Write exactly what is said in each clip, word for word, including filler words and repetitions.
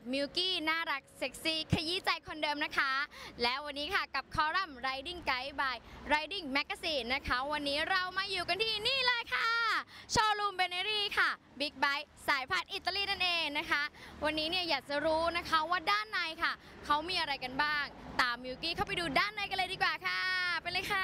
มิลกี้น่ารักเซ็กซี่ขยี้ใจคนเดิมนะคะและวันนี้ค่ะกับคอลัมน์ Riding Guide by Riding Magazine นะคะวันนี้เรามาอยู่กันที่นี่เลยค่ะโชว์รูมเบเนรี่ค่ะบิ๊กไบค์สายพันธุ์อิตาลีนั่นเองนะคะวันนี้เนี่ยอยากจะรู้นะคะว่าด้านในค่ะเขามีอะไรกันบ้างตามมิลกี้เข้าไปดูด้านในกันเลยดีกว่าค่ะไปเลยค่ะ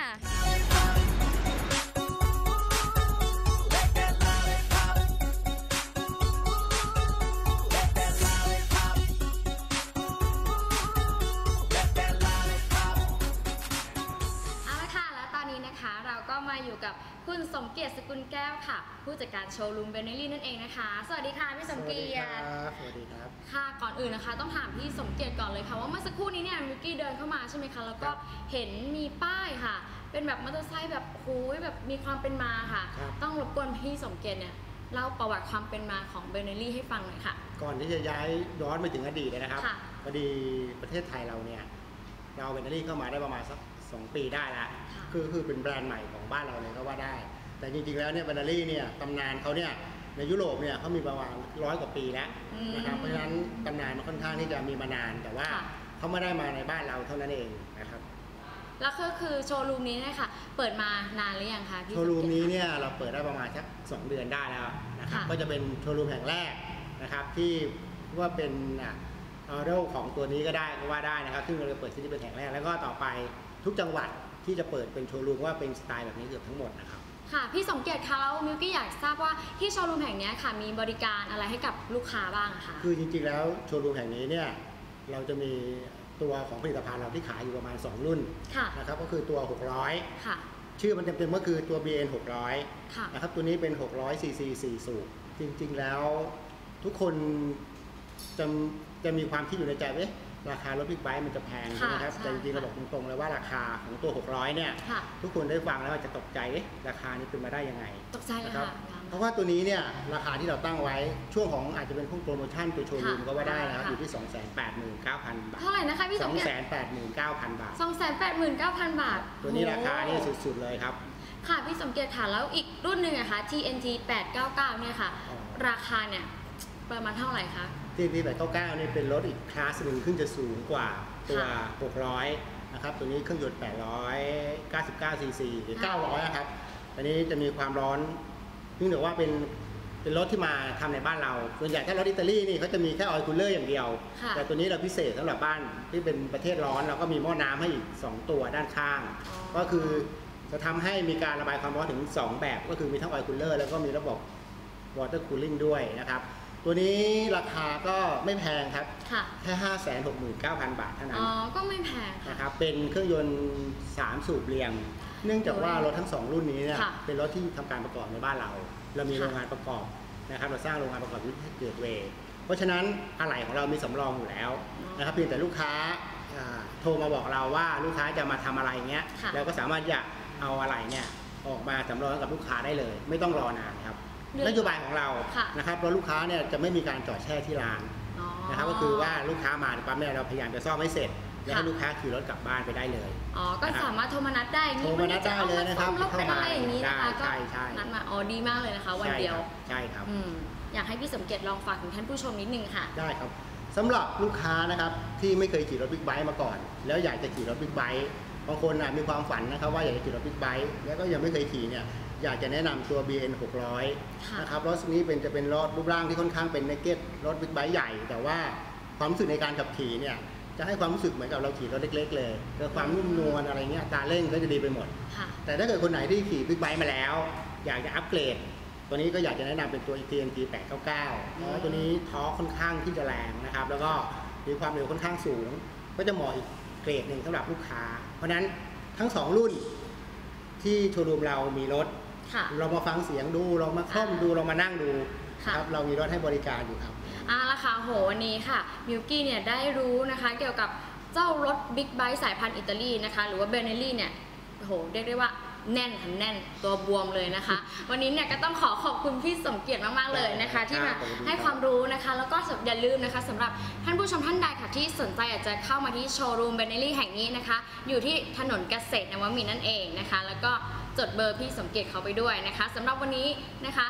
เราก็มาอยู่กับคุณสมเกียรติสกุลแก้วค่ะผู้จัดการโชว์รูมเบเนรี่นั่นเองนะคะสวัสดีค่ะพี่สมเกียรติสวัสดีครับค่ะก่อนอื่นนะคะต้องถามพี่สมเกียรติก่อนเลยค่ะว่าเมื่อสักครู่นี้เนี่ยมิลกี้เดินเข้ามาใช่ไหมคะแล้วก็เห็นมีป้ายค่ะเป็นแบบมอเตอร์ไซค์แบบโอ้ยแบบมีความเป็นมาค่ะต้องรบกวนพี่สมเกียรติเนี่ยเล่าประวัติความเป็นมาของเบเนรี่ให้ฟังหน่อยค่ะก่อนที่จะย้ายย้อนไปถึงอดีตนะครับพอดีประเทศไทยเราเนี่ยเราเบเนรี่เข้ามาได้ประมาณสักสองปีได้แล้วคือคือเป็นแบรนด์ใหม่ของบ้านเราเลยก็ว่าได้แต่จริงๆแล้วเนี่ยเบเนรี่เนี่ยตำนานเขาเนี่ยในยุโรปเนี่ยเขามีประมาณร้อยกว่าปีแล้วนะครับเพราะฉะนั้นตำนานมันค่อนข้างที่จะมีมานานแต่ว่าเขาไม่ได้มาในบ้านเราเท่านั้นเองนะครับแล้วก็คือโชว์รูมนี้เนี่ยค่ะเปิดมานานหรือยังคะพี่โชว์รูมนี้เนี่ยเราเปิดได้ประมาณสักสองเดือนได้แล้วนะครับก็จะเป็นโชว์รูมแห่งแรกนะครับที่ว่าเป็นออเดอร์ของตัวนี้ก็ได้ก็ว่าได้นะครับซึ่งเราจะเปิดที่นี่เป็นแห่งแรกแล้วก็ต่อไปทุกจังหวัดที่จะเปิดเป็นโชว์รูมว่าเป็นสไตล์แบบนี้เกือบทั้งหมดนะครับค่ะพี่สมเกียรติคะแล้วมิลกี้อยากทราบว่าที่โชว์รูมแห่งนี้ค่ะมีบริการอะไรให้กับลูกค้าบ้างคะคือจริงๆแล้วโชว์รูมแห่งนี้เนี่ยเราจะมีตัวของผลิตภัณฑ์เราที่ขายอยู่ประมาณสองรุ่นนะครับก็คือตัวหกร้อยค่ะชื่อมันเต็มๆก็คือตัว บี เอ็น หกร้อยนะครับตัวนี้เป็นหกร้อยซีซีสี่สูบจริงๆแล้วทุกคนจะจะมีความคิดอยู่ในใจว่าราคารถบิ๊กไบค์มันจะแพงใช่ไหมครับแต่จริงๆเราบอกตรงๆเลยว่าราคาของตัวหกร้อยเนี่ยทุกคนได้ฟังแล้วจะตกใจราคานี้เป็นมาได้ยังไงตกใจเลยค่ะเพราะว่าตัวนี้เนี่ยราคาที่เราตั้งไว้ช่วงของอาจจะเป็นพวกโปรโมชั่นตัวโชว์รูมก็ว่าได้นะครับอยู่ที่ สองแสนแปดหมื่นเก้าพัน บาทเท่าไหร่นะคะพี่สมเกียรติสองแสนแปดหมื่นเก้าพัน บาทสองแสนแปดหมื่นเก้าพัน บาทตัวนี้ราคานี่สุดๆเลยครับค่ะพี่สมเกียรติค่ะแล้วอีกรุ่นหนึ่งอะคะ ที เอ็น ที แปดเก้าเก้าเนี่ยค่ะราคาเนี่ยประมาณเท่าไหร่คะที เอ็น ที แปดเก้าเก้านี่เป็นรถอีกคลาสหนึ่งขึ้นจะสูงกว่าตัวหกร้อยนะครับตัวนี้เครื่องยนต์แปดร้อยเก้าสิบเก้าซีซีหรือเก้าร้อยนะครับอันนี้จะมีความร้อนซึ่งถือว่าเป็นเป็นรถที่มาทำในบ้านเราส่วนใหญ่ถ้ารถอิตาลีนี่เขาจะมีแค่ออยล์คูลเลอร์อย่างเดียวแต่ตัวนี้เราพิเศษสำหรับบ้านที่เป็นประเทศร้อนเราก็มีหม้อน้ำให้อีกสองตัวด้านข้างก็คือจะทำให้มีการระบายความร้อนถึงสองแบบก็คือมีทั้งออยล์คูลเลอร์แล้วก็มีระบบวอเตอร์คูลลิ่งด้วยนะครับตัวนี้ราคาก็ไม่แพงครับแค่ ห้าแสนหกหมื่นเก้าพัน บาทเท่านั้นอ๋อก็ไม่แพงนะครับเป็นเครื่องยนต์สามสูบเรียงเนื่องจากว่ารถทั้งสองรุ่นนี้เนี่ยเป็นรถที่ทำการประกอบในบ้านเราเรามีโรงงานประกอบนะครับเราสร้างโรงงานประกอบที่เกตเวย์เพราะฉะนั้นอะไหล่ของเรามีสำรองอยู่แล้วนะครับเพียงแต่ลูกค้าโทรมาบอกเราว่าลูกค้าจะมาทำอะไรเงี้ยเราก็สามารถจะเอาอะไหล่เนี่ยออกมาสำรองกับลูกค้าได้เลยไม่ต้องรอนานครับนโยบายของเรานะครับเพราะลูกค้าเนี่ยจะไม่มีการจอดแช่ที่ร้านนะครับก็คือว่าลูกค้ามาปั๊บเนี่ยเราพยายามจะซ่อมให้เสร็จแล้วให้ลูกค้าขี่รถกลับบ้านไปได้เลยอ๋อก็สามารถโทรมานัดได้โทรมานัดได้เลยนะครับเข้ามาอะไรอย่างนี้นะคะก็นัดมาอ๋อดีมากเลยนะคะวันเดียวใช่ครับอยากให้พี่สมเกียรติลองฝากถึงท่านผู้ชมนิดนึงค่ะได้ครับสำหรับลูกค้านะครับที่ไม่เคยขี่รถบิ๊กไบค์มาก่อนแล้วอยากจะขี่รถบิ๊กไบค์บางคนมีความฝันนะครับว่าอยากจะขี่รถบิ๊กไบค์แล้วก็ยังไม่เคยขี่เนี่ยอยากจะแนะนำตัว บี เอ็น หกร้อยนะครับรถนี้เป็นจะเป็นรถรูปร่างที่ค่อนข้างเป็นเนเก็ตรถบิ๊กไบค์ใหญ่แต่ว่าความรู้สึกในการขับขี่เนี่ยจะให้ความรู้สึกเหมือนกับเราขี่รถเล็กๆเลยเกิดความนุ่มนวลอะไรเงี้ยการเร่งก็จะดีไปหมดแต่ถ้าเกิดคนไหนที่ขี่บิ๊กไบค์มาแล้วอยากจะอัปเกรดตัวนี้ก็อยากจะแนะนำเป็นตัว ที เอ็น ที แปดเก้าเก้าเพราะตัวนี้ท้อค่อนข้างที่จะแรงนะครับแล้วก็มีความเร็วค่อนข้างสูงก็จะเหมาะอีกเกรดหนึ่งสำหรับลูกค้าเพราะนั้นทั้งสองรุ่นที่โชว์รูมเรามีรถเรามาฟังเสียงดูเรามาคล่อมดูเรามานั่งดูครับเรามีรถให้บริการอยู่ครับอ่าละค่ะโหวันนี้ค่ะมิลกี้เนี่ยได้รู้นะคะเกี่ยวกับเจ้ารถบิ๊กไบค์สายพันธุ์อิตาลีนะคะหรือว่าเบเนรี่เนี่ยโหเรียกได้ว่าแน่นแน่นตัวบวมเลยนะคะวันนี้เนี่ยก็ต้องขอขอบคุณพี่สมเกียรติมากๆเลยนะคะที่มาให้ความรู้นะคะแล้วก็อย่าลืมนะคะสำหรับท่านผู้ชมท่านใดค่ะที่สนใจอยากจะเข้ามาที่โชว์รูมเบเนรี่แห่งนี้นะคะอยู่ที่ถนนเกษตรนวมินทร์นั่นเองนะคะแล้วก็จดเบอร์พี่สมเกียรติเขาไปด้วยนะคะสำหรับวันนี้นะคะ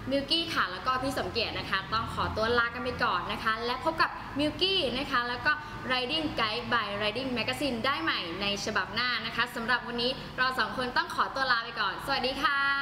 มิวกี้ค่ะแล้วก็พี่สมเกียรตินะคะต้องขอตัวลากันไปก่อนนะคะและพบกับมิวกี้นะคะแล้วก็ Riding Guide by Riding Magazine ได้ใหม่ในฉบับหน้านะคะสำหรับวันนี้เราสองคนต้องขอตัวลาไปก่อนสวัสดีค่ะ